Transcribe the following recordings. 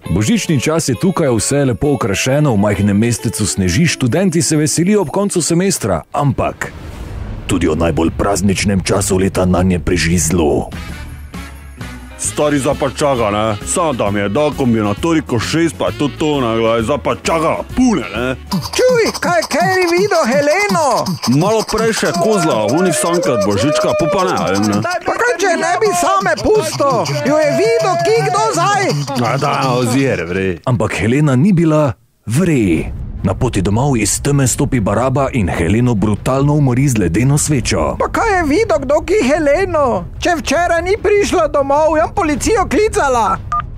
Božični čas je tukaj, vse je lepo okrašeno, v majhnem mestecu sneži, študenti se veselijo ob koncu semestra, ampak tudi o najbolj prazničnem času leta nanje prežizlo. Stari zapačaga, ne? Sam tam je dal kombinatoriko 6, pa je to naglaj, zapačaga, pune, ne? Čuj, kaj je videl Heleno? Malo prej še kozla, unih sankrat Božička, pa ne. Pa kaj, če ne bi same pusto? Jo je videl, kdo zdaj? Da, ozir, vrej. Ampak Helena ni bila vrej. Na poti domov iz teme stopi Baraba in Heleno brutalno umori z ledeno svečo. Pa kaj je videl, kdo ki Heleno? Če včeraj ni prišla domov, jam policijo klicala.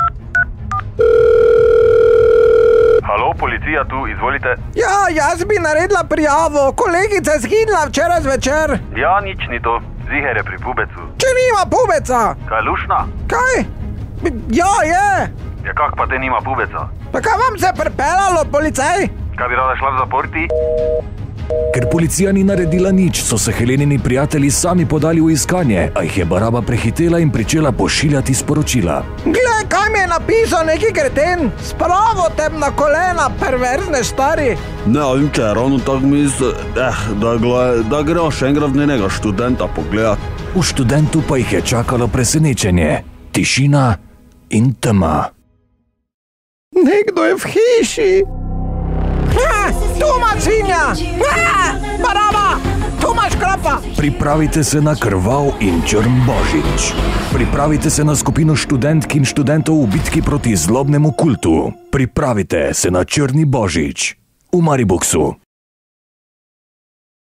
Halo, policija tu, izvolite. Ja, jaz bi naredila prijavo, kolegica je zginila včeraj zvečer. Ja, nič ni to, ziher je pri pubecu. Če nima pubeca. Kaj, lušna? Kaj? Ja, je. Ja, kak pa te nima pubeca? Pa kaj vam se pripeljalo, policaj? Kaj bi rada šla v zapor ti? Ker policija ni naredila nič, so se Helenini prijatelji sami podali v iskanje, a jih je Baraba prehitela in pričela pošiljati sporočila. Glej, kaj mi je napisal neki kreten? Spravo tem na kolena, perverzne stari. Ne, vem, če je ravno tak misl, da gremo še enkrat v njenega študenta pogledat. V študentu pa jih je čakalo presenečenje, tišina in tema. Nekdo je v hiši. Tu ima svinja! Baraba! Tu imaš krapa! Pripravite se na krvav in črn božič. Pripravite se na skupino študentk in študentov v bitki proti zlobnemu kultu. Pripravite se na črni božič v Mariboxu.